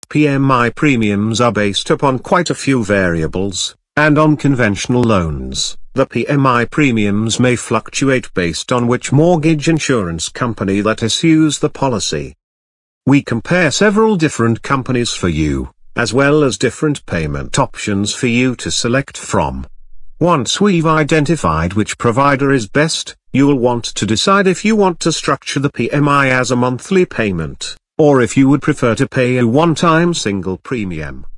PMI premiums are based upon quite a few variables, and on conventional loans, the PMI premiums may fluctuate based on which mortgage insurance company that issues the policy. We compare several different companies for you, as well as different payment options for you to select from. Once we've identified which provider is best, you'll want to decide if you want to structure the PMI as a monthly payment, or if you would prefer to pay a one-time single premium.